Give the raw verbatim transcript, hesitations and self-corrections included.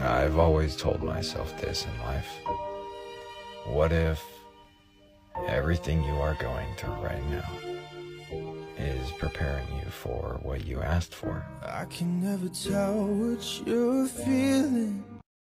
I've always told myself this in life. What if everything you are going through right now is preparing you for what you asked for? I can never tell what you're feeling.